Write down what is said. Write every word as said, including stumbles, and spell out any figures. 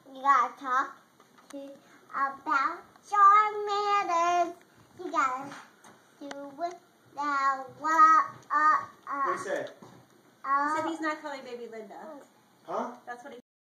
You gotta talk to about your manners. You gotta do it now. What? Uh, uh, What do you say? uh, He said he's not calling baby Linda. Huh? That's what he